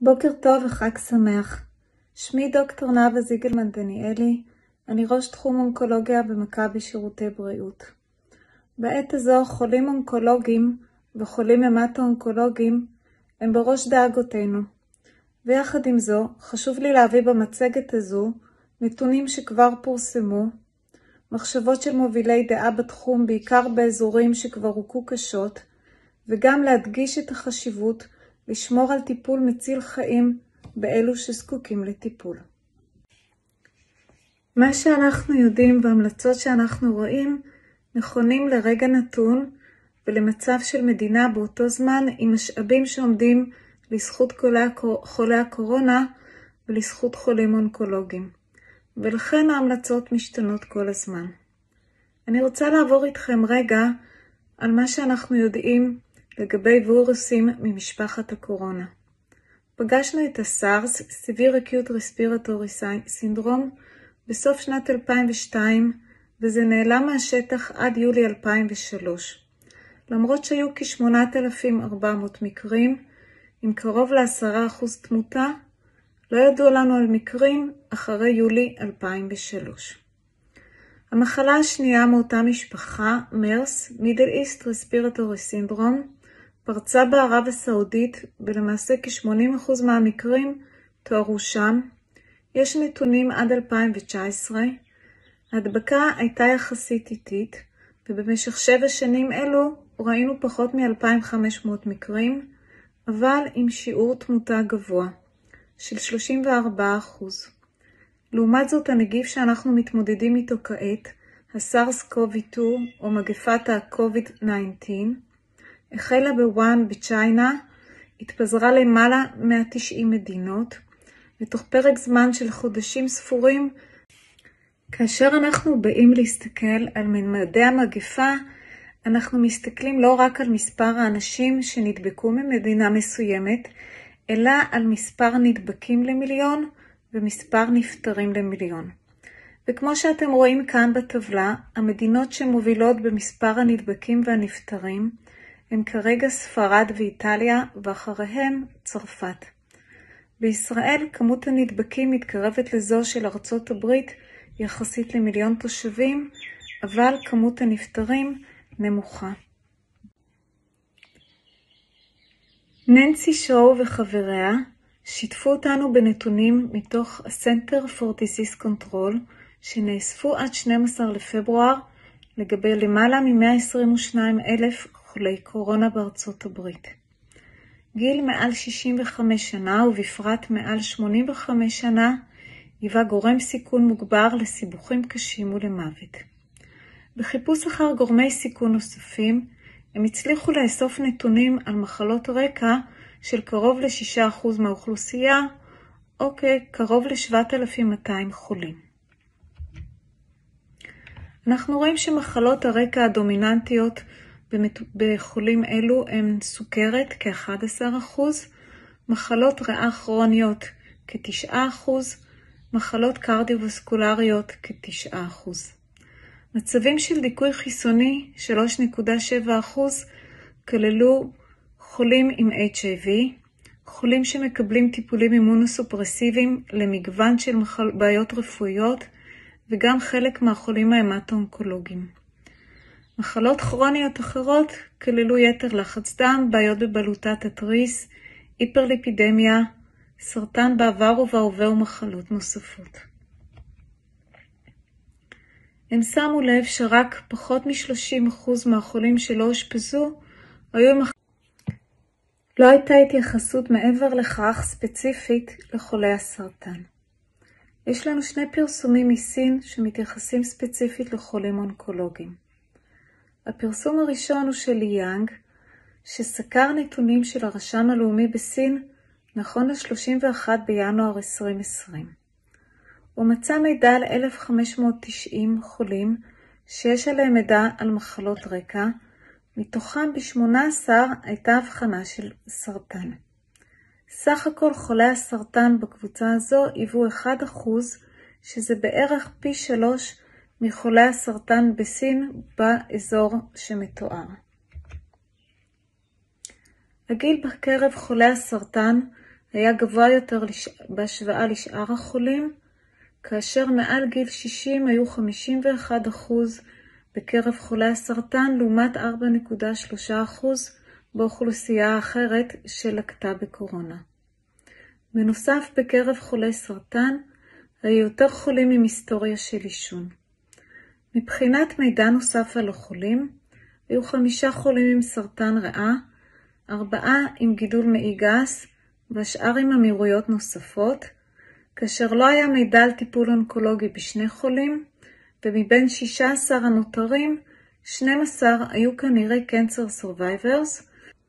בוקר טוב וחג שמח. שמי דוקטור נאוה זיגלמן דניאלי, אני ראש תחום אונקולוגיה במכבי שירותי בריאות. בעת הזו חולים אונקולוגיים וחולים המטו-אונקולוגיים הם בראש דאגותינו. ויחד עם זו חשוב לי להביא במצגת הזו נתונים שכבר פורסמו, מחשבות של מובילי דעה בתחום בעיקר באזורים שכבר הוכו קשות, וגם להדגיש את החשיבות לשמור על טיפול מציל חיים באלו שזקוקים לטיפול. מה שאנחנו יודעים והמלצות שאנחנו רואים נכונים לרגע נתון ולמצב של מדינה באותו זמן עם משאבים שעומדים לזכות חולי הקורונה ולזכות חולים אונקולוגיים. ולכן ההמלצות משתנות כל הזמן. אני רוצה לעבור איתכם רגע על מה שאנחנו יודעים לגבי וירוסים ממשפחת הקורונה. פגשנו את הסארס, Severe Acute Respiratory Syndrome, בסוף שנת 2002, וזה נעלם מהשטח עד יולי 2003. למרות שהיו כ-8,400 מקרים, עם קרוב ל10% תמותה, לא ידעו לנו על מקרים אחרי יולי 2003. המחלה השנייה מאותה משפחה, מרס, Middle East Respiratory Syndrome, פרצה בערב הסעודית, ולמעשה כ-80% מהמקרים תוארו שם. יש נתונים עד 2019. ההדבקה הייתה יחסית איטית, ובמשך 7 שנים אלו ראינו פחות מ-2,500 מקרים, אבל עם שיעור תמותה גבוה, של 34%. לעומת זאת, הנגיף שאנחנו מתמודדים איתו כעת, הסארס-קובי-2 או מגפת ה-COVID-19, החלה בוואן בצ'יינה, התפזרה למעלה 190 מדינות, ותוך פרק זמן של חודשים ספורים, כאשר אנחנו באים להסתכל על ממדי המגפה, אנחנו מסתכלים לא רק על מספר האנשים שנדבקו ממדינה מסוימת, אלא על מספר נדבקים למיליון ומספר נפטרים למיליון. וכמו שאתם רואים כאן בטבלה, המדינות שמובילות במספר הנדבקים והנפטרים, הם כרגע ספרד ואיטליה, ואחריהם צרפת. בישראל כמות הנדבקים מתקרבת לזו של ארצות הברית יחסית למיליון תושבים, אבל כמות הנפטרים נמוכה. ננסי שואו וחבריה שיתפו אותנו בנתונים מתוך ה-Center for Disease Control, שנאספו עד 12 לפברואר לגבי למעלה מ-122,000 חולי קורונה בארצות הברית. גיל מעל 65 שנה ובפרט מעל 85 שנה היווה גורם סיכון מוגבר לסיבוכים קשים ולמוות. בחיפוש אחר גורמי סיכון נוספים, הם הצליחו לאסוף נתונים על מחלות רקע של קרוב ל6% מהאוכלוסייה, או כקרוב ל7,200 חולים. אנחנו רואים שמחלות הרקע הדומיננטיות בחולים אלו הן סוכרת כ-11%, מחלות ריאה כרוניות כ9%, מחלות קרדיו-וסקולריות כ9%. מצבים של דיכוי חיסוני 3.7% כללו חולים עם HIV, חולים שמקבלים טיפולים אימונוסופרסיביים למגוון של בעיות רפואיות, וגם חלק מהחולים ההמטו-אונקולוגיים. מחלות כרוניות אחרות כללו יתר לחץ דם, בעיות בבלוטת התריס, היפרליפידמיה, סרטן בעבר ובהווה ומחלות נוספות. הם שמו לב שרק פחות מ-30% מהחולים שלא אושפזו היו עם לא הייתה התייחסות מעבר לכך ספציפית לחולי הסרטן. יש לנו 2 פרסומים מסין שמתייחסים ספציפית לחולים אונקולוגיים. הפרסום הראשון הוא של ליאנג, שסקר נתונים של הרשם הלאומי בסין נכון ל-31 בינואר 2020. הוא מצא מידע על 1,590 חולים שיש עליהם מידע על מחלות רקע, מתוכם ב-18 הייתה הבחנה של סרטן. סך הכל חולי הסרטן בקבוצה הזו היוו 1%, שזה בערך פי 3 מחולי הסרטן בסין באזור שמתואר. הגיל בקרב חולי הסרטן היה גבוה יותר בהשוואה לשאר החולים, כאשר מעל גיל 60 היו 51% בקרב חולי הסרטן, לעומת 4.3% באוכלוסייה האחרת שלקתה בקורונה. בנוסף, בקרב חולי סרטן, היו יותר חולים עם היסטוריה של עישון. מבחינת מידע נוסף על החולים, היו 5 חולים עם סרטן ריאה, 4 עם גידול מעי גס, והשאר עם אמירויות נוספות, כאשר לא היה מידע על טיפול אונקולוגי בשני חולים, ומבין 16 הנותרים, 12 היו כנראה cancer survivors.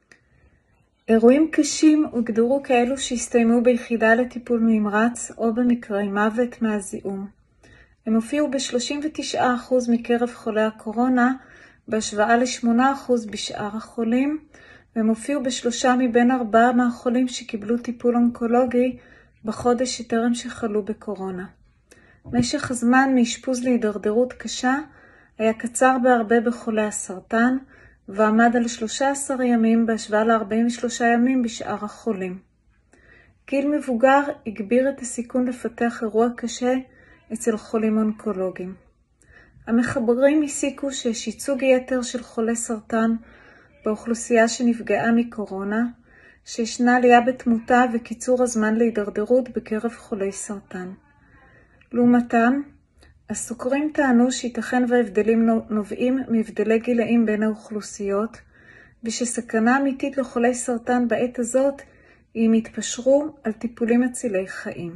אירועים קשים הוגדרו כאלו שהסתיימו ביחידה לטיפול נמרץ או במקרי מוות מהזיהום. הם הופיעו ב-39% מקרב חולי הקורונה, בהשוואה ל8% בשאר החולים, והם הופיעו ב3 מבין 4 מהחולים שקיבלו טיפול אונקולוגי בחודש שטרם שחלו בקורונה. משך הזמן מאשפוז להידרדרות קשה היה קצר בהרבה בחולי הסרטן, ועמד על 13 ימים בהשוואה ל43 ימים בשאר החולים. גיל מבוגר הגביר את הסיכון לפתח אירוע קשה אצל חולים אונקולוגיים. המחברים הסיקו שיש ייצוג יתר של חולי סרטן באוכלוסייה שנפגעה מקורונה, שישנה עלייה בתמותה וקיצור הזמן להידרדרות בקרב חולי סרטן. לעומתם, הסוקרים טענו שייתכן וההבדלים נובעים מהבדלי גילאים בין האוכלוסיות, ושסכנה אמיתית לחולי סרטן בעת הזאת היא אם יתפשרו על טיפולים מצילי חיים.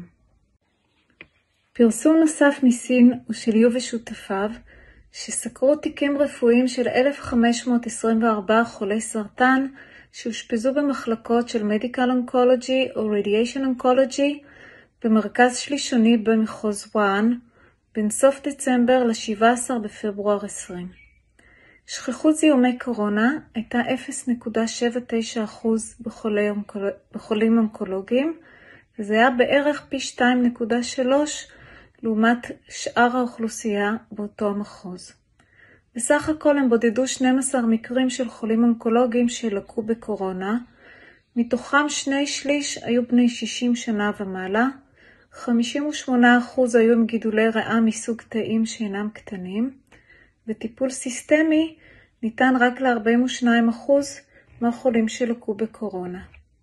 פרסום נוסף מסין הוא של יו ושותפיו, שסקרו תיקים רפואיים של 1,524 חולי סרטן שהושפזו במחלקות של Medical Oncology או Radiation Oncology במרכז שלישוני במחוז וואן, בין סוף דצמבר ל-17 בפברואר 20. שכיחות זיהומי קורונה הייתה 0.79% בחולים אונקולוגיים, וזה היה בערך פי 2.3 לעומת שאר האוכלוסייה באותו המחוז. בסך הכל הם בודדו 12 מקרים של חולים אונקולוגיים שלקו בקורונה, מתוכם 2/3 היו בני 60 שנה ומעלה, 58% היו עם גידולי ריאה מסוג תאים שאינם קטנים, וטיפול סיסטמי ניתן רק ל-42% מהחולים שלקו בקורונה.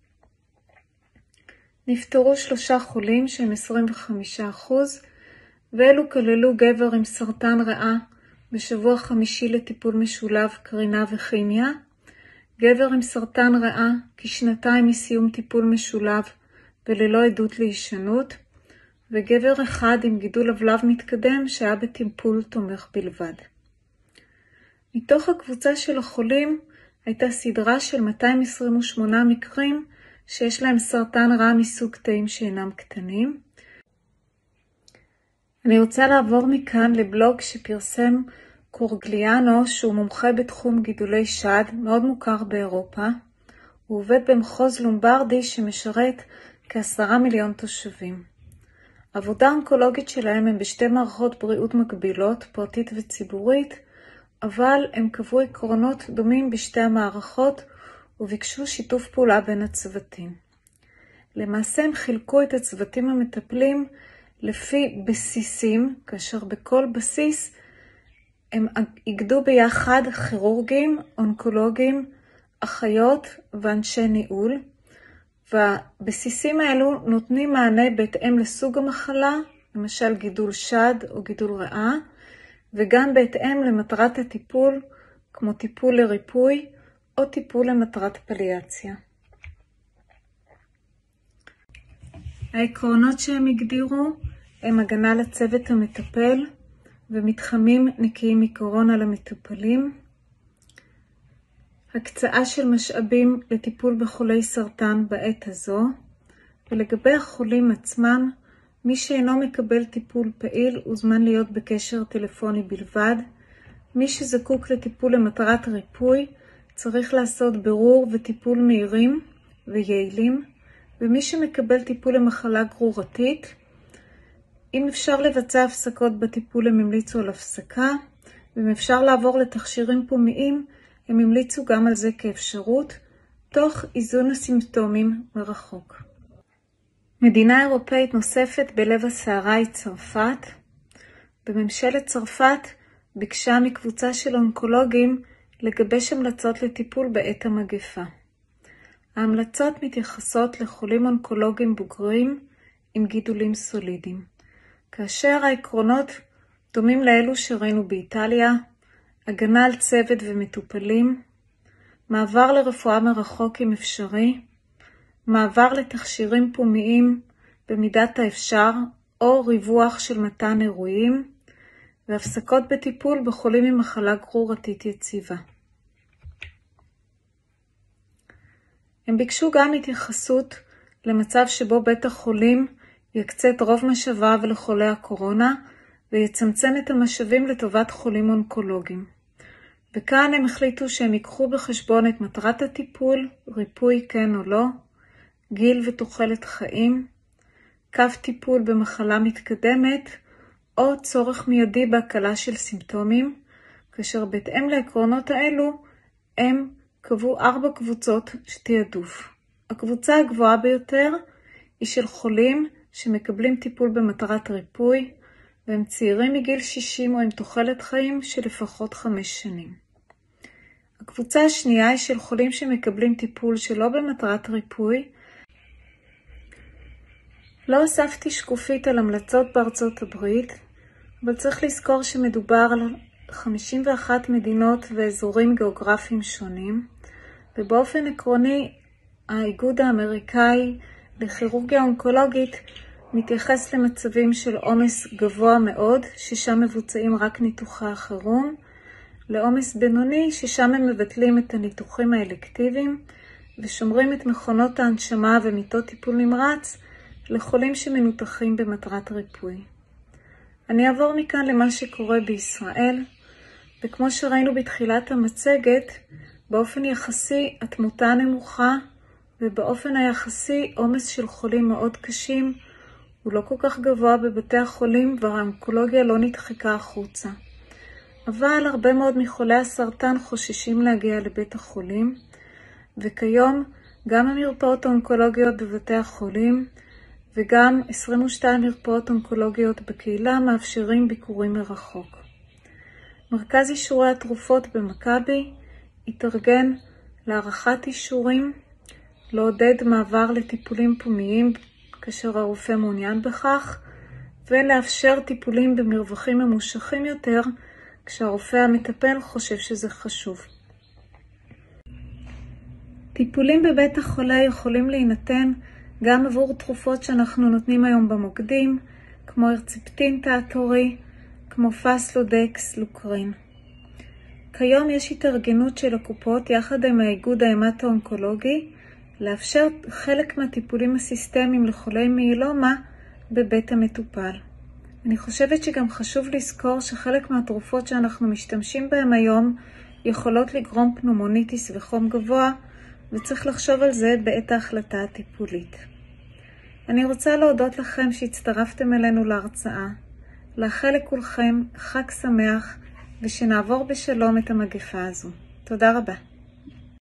נפטרו 3 חולים שהם 25%, ואלו כללו גבר עם סרטן ריאה בשבוע 5 לטיפול משולב קרינה וכימיה, גבר עם סרטן ריאה כשנתיים מסיום טיפול משולב וללא עדות להישנות, וגבר אחד עם גידול לבלב מתקדם שהיה בטיפול תומך בלבד. מתוך הקבוצה של החולים הייתה סדרה של 228 מקרים שיש להם סרטן ריאה מסוג תאים שאינם קטנים. אני רוצה לעבור מכאן לבלוג שפרסם קורגליאנו, שהוא מומחה בתחום גידולי שד, מאוד מוכר באירופה. הוא עובד במחוז לומברדי שמשרת כ10 מיליון תושבים. העבודה האונקולוגית שלהם הם בשתי מערכות בריאות מקבילות, פרטית וציבורית, אבל הם קבעו עקרונות דומים בשתי המערכות וביקשו שיתוף פעולה בין הצוותים. למעשה הם חילקו את הצוותים המטפלים לפי בסיסים, כאשר בכל בסיס הם איגדו ביחד כירורגים, אונקולוגים, אחיות ואנשי ניהול, והבסיסים האלו נותנים מענה בהתאם לסוג המחלה, למשל גידול שד או גידול ריאה, וגם בהתאם למטרת הטיפול, כמו טיפול לריפוי או טיפול למטרת פליאציה. העקרונות שהם הגדירו הם הגנה לצוות המטפל ומתחמים נקיים מקורונה למטופלים, הקצאה של משאבים לטיפול בחולי סרטן בעת הזו, ולגבי החולים עצמם, מי שאינו מקבל טיפול פעיל הוזמן להיות בקשר טלפוני בלבד. מי שזקוק לטיפול למטרת ריפוי צריך לעשות בירור וטיפול מהירים ויעילים, ומי שמקבל טיפול למחלה גרורתית, אם אפשר לבצע הפסקות בטיפול הם המליצו על הפסקה, ואם אפשר לעבור לתכשירים פומיים הם המליצו גם על זה כאפשרות, תוך איזון הסימפטומים מרחוק. מדינה אירופאית נוספת בלב הסערה היא צרפת. בממשלת צרפת ביקשה מקבוצה של אונקולוגים לגבש המלצות לטיפול בעת המגפה. ההמלצות מתייחסות לחולים אונקולוגיים בוגרים עם גידולים סולידיים, כאשר העקרונות דומים לאלו שראינו באיטליה: הגנה על צוות ומטופלים, מעבר לרפואה מרחוק אם אפשרי, מעבר לתכשירים פומיים במידת האפשר או ריווח של מתן אירועים, והפסקות בטיפול בחולים עם מחלה גרורתית יציבה. הם ביקשו גם התייחסות למצב שבו בית החולים יקצה את רוב משאביו לחולי הקורונה ויצמצם את המשאבים לטובת חולים אונקולוגיים. וכאן הם החליטו שהם ייקחו בחשבון את מטרת הטיפול, ריפוי כן או לא, גיל ותוחלת חיים, קו טיפול במחלה מתקדמת, או צורך מיידי בהקלה של סימפטומים, כאשר בהתאם לעקרונות האלו הם קבעו 4 קבוצות תעדוף. הקבוצה הגבוהה ביותר היא של חולים שמקבלים טיפול במטרת ריפוי, והם צעירים מגיל 60 או עם תוחלת חיים של לפחות 5 שנים. הקבוצה השנייה היא של חולים שמקבלים טיפול שלא במטרת ריפוי. לא הוספתי שקופית על המלצות בארצות הברית, אבל צריך לזכור שמדובר על 51 מדינות ואזורים גיאוגרפיים שונים, ובאופן עקרוני האיגוד האמריקאי לכירורגיה אונקולוגית מתייחס למצבים של עומס גבוה מאוד, ששם מבוצעים רק ניתוחי החירום, לעומס בינוני, ששם הם מבטלים את הניתוחים האלקטיביים ושומרים את מכונות ההנשמה ומיטות טיפול נמרץ לחולים שמנותחים במטרת ריפוי. אני אעבור מכאן למה שקורה בישראל, וכמו שראינו בתחילת המצגת, באופן יחסי התמותה נמוכה, ובאופן היחסי עומס של חולים מאוד קשים הוא לא כל כך גבוה בבתי החולים, והאונקולוגיה לא נדחקה החוצה. אבל הרבה מאוד מחולי הסרטן חוששים להגיע לבית החולים, וכיום גם המרפאות האונקולוגיות בבתי החולים וגם 22 מרפאות אונקולוגיות בקהילה מאפשרים ביקורים מרחוק. מרכז אישורי התרופות במכבי התארגן להערכת אישורים, לעודד מעבר לטיפולים פומיים כאשר הרופא מעוניין בכך, ולאפשר טיפולים במרווחים ממושכים יותר כשהרופא המטפל חושב שזה חשוב. טיפולים בבית החולה יכולים להינתן גם עבור תרופות שאנחנו נותנים היום במוקדים, כמו הרציפטין תעתורי, כמו פסלודקס, לוקרין. כיום יש התארגנות של הקופות יחד עם האיגוד ההמטו-אונקולוגי לאפשר חלק מהטיפולים הסיסטמיים לחולי מיילומה בבית המטופל. אני חושבת שגם חשוב לזכור שחלק מהתרופות שאנחנו משתמשים בהן היום יכולות לגרום פנומוניטיס וחום גבוה, וצריך לחשוב על זה בעת ההחלטה הטיפולית. אני רוצה להודות לכם שהצטרפתם אלינו להרצאה, לאחל לכולכם חג שמח ושנעבור בשלום את המגפה הזו. תודה רבה.